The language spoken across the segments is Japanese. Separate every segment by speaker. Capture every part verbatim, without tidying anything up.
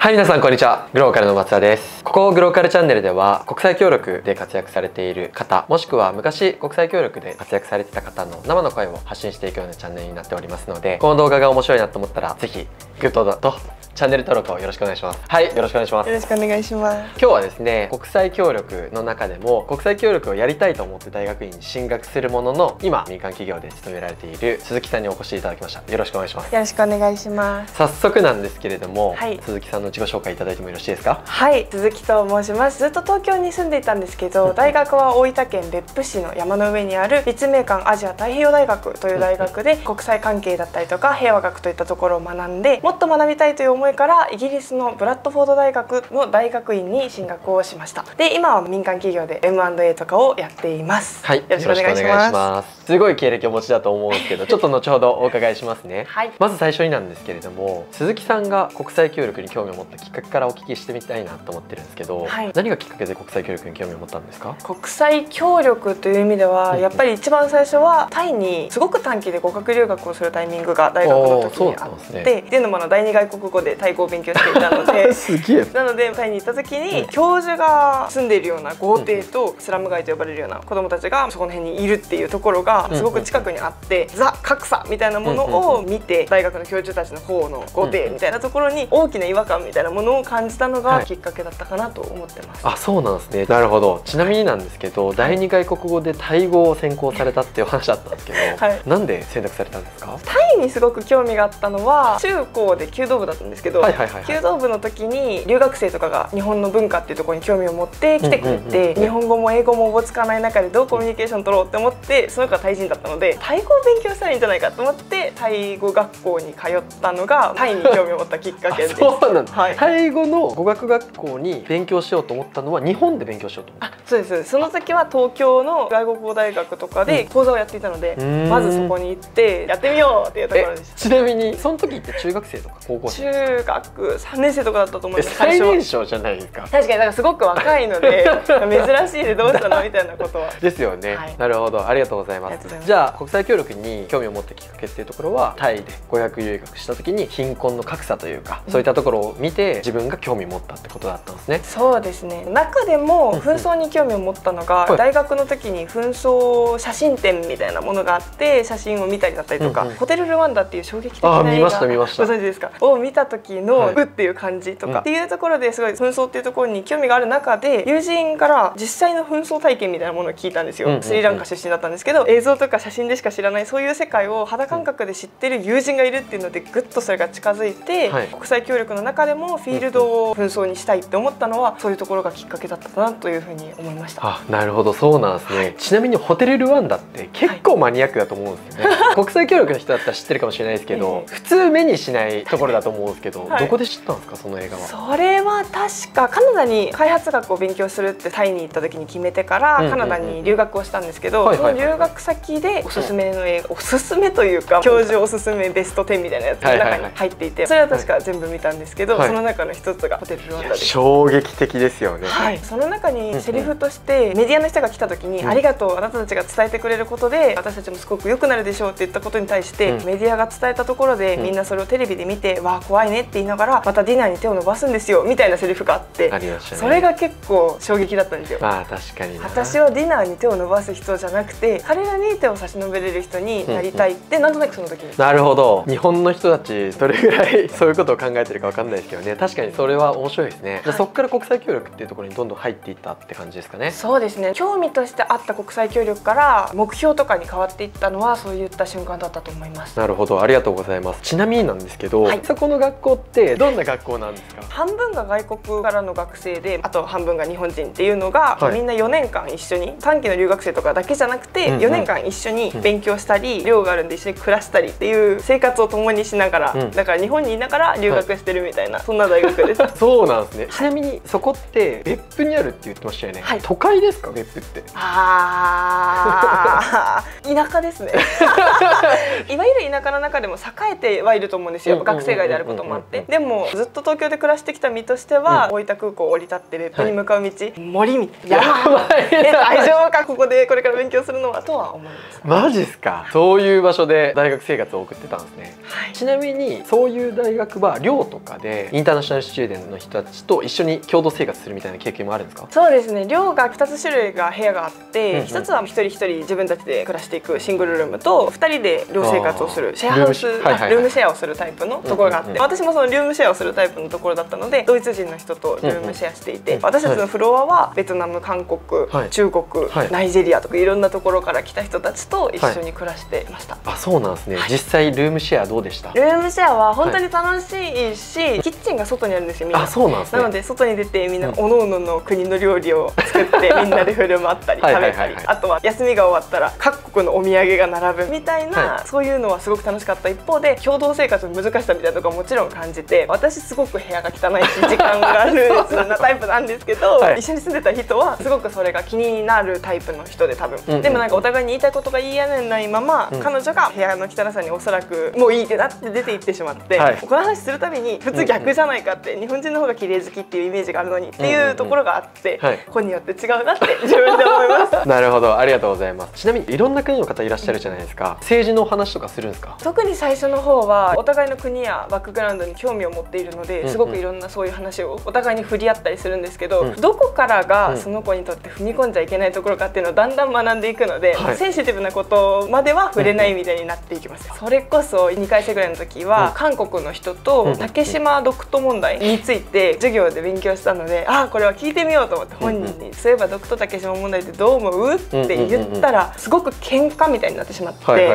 Speaker 1: はい、皆さんこんにちは。グローカルの松田です。ここグローカルチャンネルでは国際協力で活躍されている方、もしくは昔国際協力で活躍されてた方の生の声を発信していくようなチャンネルになっておりますので、この動画が面白いなと思ったらぜひグッドとチャンネル登録をよろしくお願いします。はい、よろしくお願いします。
Speaker 2: よろしくお願いします。
Speaker 1: 今日はですね、国際協力の中でも国際協力をやりたいと思って大学院に進学するものの、今民間企業で勤められている鈴木さんにお越しいただきました。よろしくお願いします。
Speaker 2: よろしくお願いします。
Speaker 1: 早速なんですけれども、
Speaker 2: はい、
Speaker 1: 鈴木さんの自己紹介いただいてもよろしいですか？
Speaker 2: はい、鈴木と申します。ずっと東京に住んでいたんですけど、大学は大分県別府市の山の上にある立命館アジア太平洋大学という大学で国際関係だったりとか平和学といったところを学んで、もっと学びたいという思いからイギリスのブラッドフォード大学の大学院に進学をしました。で、今は民間企業で エムアンドエー とかをやっています。
Speaker 1: はい、よろしくお願いします。すごい経歴をお持ちだと思うんですけど、ちょっと後ほどお伺いしますね。はい、まず最初になんですけれども、鈴木さんが国際協力に興味を持ったきっかけからお聞きしてみたいなと思ってるんですけど、はい、何がきっかけで国際協力に興味を持ったんですか？
Speaker 2: 国際協力という意味では、やっぱり一番最初はタイにすごく短期で語学留学をするタイミングが大学の時にあって、ね、っていうのも第二外国語でタイ語を勉強していたので
Speaker 1: すげえ。
Speaker 2: なのでタイに行った時に教授が住んでいるような豪邸とスラム街と呼ばれるような子どもたちがそこの辺にいるっていうところがすごく近くにあって、ザ格差みたいなものを見て、大学の教授たちの方の豪邸みたいなところに大きな違和感みたいなものを感じたのがきっかけだったかなと思ってます。
Speaker 1: あ、そうなんですね。なるほど。ちなみになんですけど、第二外国語でタイ語を専攻されたっていう話だったんですけど、はい、なんで選択されたんですか？
Speaker 2: タイにすごく興味があったのは中高で弓道部だったんですけど、弓道部の時に留学生とかが日本の文化っていうところに興味を持って来てくれて、日本語も英語もおぼつかない中でどうコミュニケーション取ろうって思って、その子がタイ人だったのでタイ語を勉強したらいいんじゃないかと思ってタイ語学校に通ったのがタイに興味を持ったきっかけです。
Speaker 1: そうなんです、はい、タイ語の語学学校に勉強しようと思ったのは日本で勉強しようと思った？あ、
Speaker 2: そうです。その時は東京の外国語大学とかで講座をやっていたので、うん、まずそこに行ってやってみようっていうところでした。
Speaker 1: ちなみにその時って中学生とか高校生？
Speaker 2: 中学さんねん生とかだったと思います。
Speaker 1: 最年少じゃないですか。
Speaker 2: 確かになんかすごく若いので珍しいでどうしたのみたいなことは
Speaker 1: ですよね、はい、なるほど、ありがとうございます。じゃあ国際協力に興味を持ったきっかけっていうところは、タイで語学留学した時に貧困の格差というか、そういったところを見て自分が興味を持ったってことだったんですね。
Speaker 2: そうですね。中でも紛争に興味を持ったのが、うんうん、大学の時に紛争写真展みたいなものがあって、写真を見たりだったりとか、うんうん、ホテルルワンダっていう衝撃的な映画、
Speaker 1: あ、見ました見ました、
Speaker 2: ご存知ですか？を見た時の、はい、うっていう感じとか、うん、っていうところですごい紛争っていうところに興味がある中で、友人から実際の紛争体験みたいなものを聞いたんですよ。スリランカ出身だったんですけど、映像とか写真でしか知らないそういう世界を肌感覚で知ってる友人がいるっていうので、ぐっとそれが近づいて、はい、国際協力の中でもフィールドを紛争にしたいって思ったのは、そういうところがきっかけだったかなというふうに思いました。
Speaker 1: あ、なるほど、そうなんですね。はい、ちなみにホテルルワンダって結構マニアックだと思うんですよね。はい、国際協力の人だったら知ってるかもしれないですけど、普通目にしないところだと思うんですけど、はい、どこで知ったんですか、その映画は？
Speaker 2: それは確かカナダに開発学を勉強するってタイに行った時に決めてからカナダに留学をしたんですけど、その留学先でおすすめの映画、おすすめというか教授おすすめベストじゅうみたいなやつの中に入っていて、それは確か全部見たんですけど、その中の一つがホテルルワンダです。
Speaker 1: 衝撃的ですよね。
Speaker 2: はい、その中にセリフとしてメディアの人が来た時に、ありがとう、あなたたちが伝えてくれることで私たちもすごく良くなるでしょうって言ったことに対して、メディアが伝えたところでみんなそれをテレビで見て、わあ怖いねって言いながらまたディナーに手を伸ばすんですよみたいなセリフがあって、それが結構衝撃だったんですよ。
Speaker 1: まあ確かに
Speaker 2: 私はディナーに手を伸ばす人じゃなくて、彼らに手を差し伸べれる人になりたいって、なんとなくその時に。
Speaker 1: なるほど。日本の人たちどれぐらいそういうことを考えてるかわかんないですけどね、確かにそれは面白いですね。はい、じゃあそこから国際協力っていうところにどんどん入っていったって感じですかね？
Speaker 2: そうですね。興味としてあった国際協力から目標とかに変わっていったのはそういった瞬間だったと思います。
Speaker 1: なるほど、ありがとうございます。ちなみになんですけど、はい、そこの学校ってどんな学校なんですか？
Speaker 2: 半分が外国からの学生で、あと半分が日本人っていうのが、はい、みんなよねんかん一緒に、短期の留学生とかだけじゃなくて、うんうん、よねんかん一緒に勉強したり、寮があるんで一緒に暮らしたりっていう生活を共にしながら、うん、だから日本にいながら留学してるみたいな、はい、そんな大学です。
Speaker 1: そうなんですね。ちなみにそこって別府にあるって言ってましたよね。はい、都会ですか、別府って？
Speaker 2: あー田舎ですね。いわゆる田舎の中でも栄えてはいると思うんですよ。学生街であることももあって、でもずっと東京で暮らしてきた身としては、大分空港を降り立って別府に向かう道、森みたいな山え大丈夫かここでこれから勉強するのはとは思います。
Speaker 1: マジっすか。そういう場所で大学生活を送ってたんですね。
Speaker 2: はい、
Speaker 1: ちなみにそういう大学は寮とかでインターナショナルスチューデントの人たちと一緒に共同生活するみたいな経験もあるんですか？
Speaker 2: そうですね、寮がふたつ種類が部屋があって、ひとつは一人一人自分たちで暮らしていくシングルルームと、ふたりで寮生活をするシェアハウス、ルームシェアをするタイプのところがあって、私もそのルームシェアをするタイプのところだったので、ドイツ人の人とルームシェアしていて、私たちのフロアはベトナム、韓国、中国、ナイジェリアとかいろんなところから来た人たちと一緒に暮らしていました。
Speaker 1: あ、そうなんですね。実際ルームシェアどうでした？
Speaker 2: ルームシェアは本当に楽しいし、キッチンが外にあるんですよみんな。
Speaker 1: あ、そうなんですね。
Speaker 2: なので外に出てみんな各々の国の料理を作ってみんなで振る舞ったり食べたり、あとは休みが終わったら各国のお土産が並ぶみたいな、そういうのはすごく楽しかった一方で、共同生活の難しさみたいなところももちろん感じて、私すごく部屋が汚いし時間があるなタイプなんですけど、はい、一緒に住んでた人はすごくそれが気になるタイプの人で多分、うんうん、でもなんかお互いに言いたいことが言い合えないまま、うん、彼女が部屋の汚さにおそらくもういいってなって出て行ってしまって、はい、この話するたびに普通逆じゃないかって、うんうん、日本人の方が綺麗好きっていうイメージがあるのにっていうところがあって、本によって違うなって自分で思います
Speaker 1: なるほど、ありがとうございます。ちなみにいろんな国の方いらっしゃるじゃないですか。政治の話とかするんですか？
Speaker 2: 特に最初の方はお互いの国やバックグラウンドに興味を持っているので、すごくいろんなそういう話をお互いに振り合ったりするんですけど、うん、どこからがその子にとって踏み込んじゃいけないところかっていうのをだんだん学んでいくので、はい、センシティブなことまでは触れないみたいになっていきます。それこそにかい生ぐらいの時は、うん、韓国の人と竹島独島問題について授業で勉強したので、ああこれは聞いてみようと思って本人に「そういえば独島竹島問題ってどう思う?」って言ったらすごく喧嘩みたいになってしまって、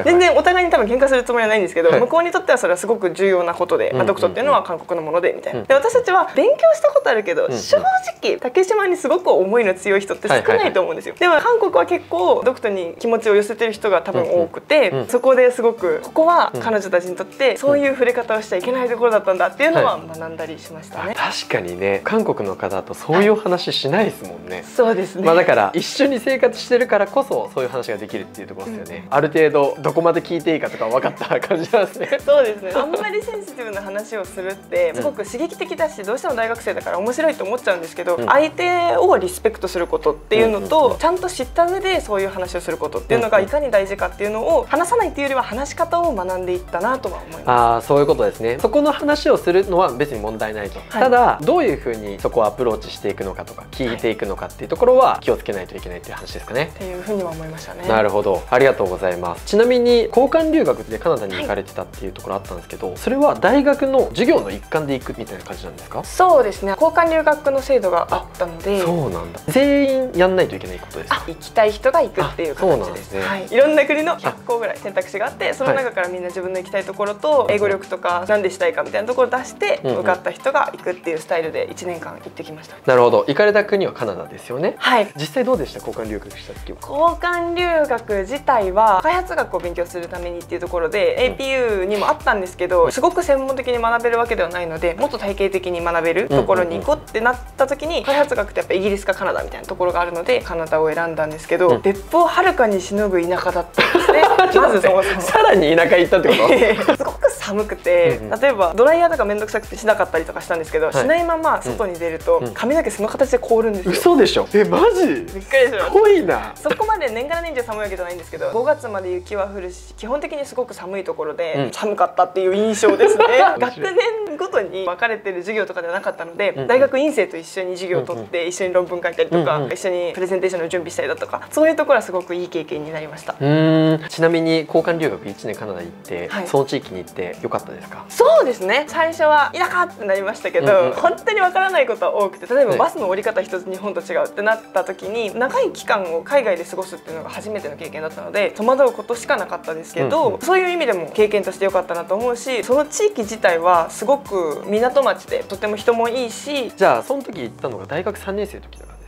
Speaker 2: 全然お互いに多分喧嘩するつもりはないんですけど、はい、向こうにとってはそれはすごく重要なことで、独島っていうのは韓国のものでみたいな。で私たちは勉強したことあるけど、正直竹島にすごく思いの強い人って少ないと思うんですよ。でも韓国は結構独島に気持ちを寄せてる人が多分多くて、そこですごくここは彼女たちにとってそういう触れ方をしちゃいけないところだったんだっていうのは学んだりしましたね。
Speaker 1: 確かにね、韓国の方とそういう話しないですもんね。
Speaker 2: そうですね。
Speaker 1: まあだから一緒に生活してるからこそそういう話ができるっていうところですよね。うん、ある程度どこまで聞いていいかとか分かった感じなんですね。
Speaker 2: そうですね。あんまりセンシティブな話をするってすごく刺激的だし、どうしても大学生だから面白いと思っちゃうんですけど、うん、相手をリスペクトすることっていうのと、ちゃんと知った上でそういう話をすることっていうのがいかに大事かっていうのを話さないっていうよりは話し方を学んでいったなとは思います。
Speaker 1: ああ、そういうことですね。そこの話をするのは別に問題ないと、はい、ただどういうふうにそこをアプローチしていくのかとか聞いていくのかっていうところは気をつけないといけないっていう話ですかね。
Speaker 2: っていうふうには思いましたね。
Speaker 1: なるほど、ありがとうございます。ちなみに交換留学でカナダに行かれてたっていうところあったんですけど、はい、それは大学の授業の一環で行くみたいな感じなんですか？
Speaker 2: そうですね、交換留学の制度があったので。
Speaker 1: そうなんだ。全員やんないといけないことですか？
Speaker 2: 行きたい人が行くっていう形です。はい、いろんな国のひゃっこぐらい選択肢があって、その中からみんな自分の行きたいところと英語力とか何でしたいかみたいなところを出して受かった人が行くっていうスタイルでいちねんかん行ってきました。
Speaker 1: なるほど。行かれた国はカナダですよね。
Speaker 2: はい。
Speaker 1: 実際どうでした？交換留学した時は。
Speaker 2: 交換留学自体は開発学を勉強するためにっていうところで エーピーユー にもあったんですけど、すごく専門的に学べるわけではないので、もっと体系的に学べるところに行こうってなった時に、開発学ってやっぱイギリスかカナダみたいなところがあるのでカナダを選んだんですけど、別府をはるかにしのぐ田舎だったんですねまずそもそも
Speaker 1: さらに田舎行ったってこと
Speaker 2: すごく寒くて、例えばドライヤーとかめんどくさくてしなかったりとかしたんですけど、しないまま外に出ると髪の毛その形で凍るんですよ。
Speaker 1: 嘘でしょ？え、マジ？
Speaker 2: びっくりしました。
Speaker 1: すごいな。
Speaker 2: そこまで年がら年中寒いわけじゃないんですけど、ごがつまで雪は降るし、基本的にすごく寒いところで寒かったっていう印象ですね学年ごとに分かれてる授業とかではなかったので、大学院生と一緒に授業を取って一緒に論文書いたりとか、一緒にプレゼンテーションの準備したりだとか、そういうところはすごくいい経験になりました。
Speaker 1: うーん。ちなみに交換留学いちねんカナダ行って、はい、その地域に行ってよかったですか？
Speaker 2: そうですね、最初は田舎ってなりましたけど、うんうん、本当にわからないことは多くて、例えばバスの降り方一つ日本と違うってなった時に、長い期間を海外で過ごすっていうのが初めての経験だったので戸惑うことしかなかったですけど、うんうん、そういう意味でも経験としてよかったなと思うし、その地域自体はすごく港町でとても人もいいし。
Speaker 1: じゃあその時行ったのが大学さんねん生の時だからですか？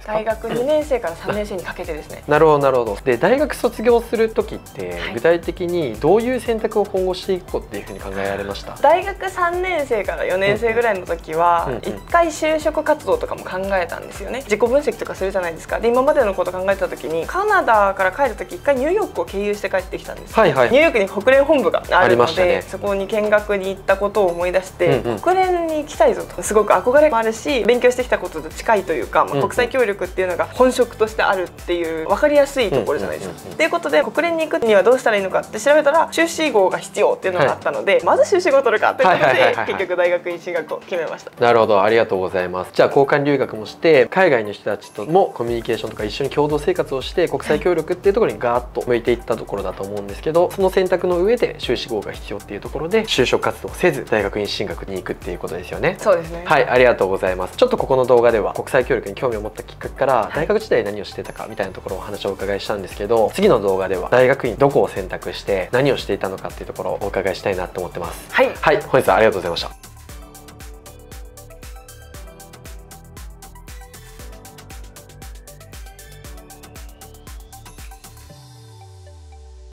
Speaker 2: 大学にねん生からさんねん生にかけてですね。
Speaker 1: なるほどなるほど。で大学卒業する時って
Speaker 2: はい
Speaker 1: 具体的にどういう選択を今後していこうっていうふうに考えられました？
Speaker 2: 大学さんねん生からよねん生ぐらいの時は
Speaker 1: うんうん
Speaker 2: 一回就職活動とかも考えたんですよね。自己分析とかするじゃないですか。で今までのこと考えた時にカナダから帰る時一回ニューヨークを経由して帰ってきたんです。
Speaker 1: はいはい。
Speaker 2: ニューヨークに国連本部があ
Speaker 1: あり
Speaker 2: るので、
Speaker 1: ましたね
Speaker 2: そこに見学に行ったことを思い出して、
Speaker 1: うんうん
Speaker 2: 国連に行きたいぞとすごく憧れもあるし、勉強してきたことと近いというか、まあ、国際協力っていうのが本職としてあるっていう分かりやすいところじゃないですか。
Speaker 1: うんうんうんうん
Speaker 2: っていうことで国連に行くにはどうしたらいいのかって調べたら修士号が必要っていうのがあったので、まず修士号を取るかということ
Speaker 1: はいはいはい
Speaker 2: で
Speaker 1: はいはい
Speaker 2: 結局大学院進学を決めました。
Speaker 1: なるほど、ありがとうございます。じゃあ交換留学もして海外の人たちともコミュニケーションとか一緒に共同生活をして国際協力っていうところにガーッと向いていったところだと思うんですけど、その選択の上で修士号が必要っていうところで就職活動せず大学院進学に行くっていうことですよね。
Speaker 2: そうですね。
Speaker 1: はい、ありがとうございます。ちょっとここの動画では国際協力に興味を持ったきっかけから大学時代何をしてたかみたいなところをお話をお伺いしたんですけど、次の動画では大学院どこを選択して何をしていたのかっていうところをお伺いしたいなと思ってます。
Speaker 2: はい。
Speaker 1: はい、本日はありがとうございました。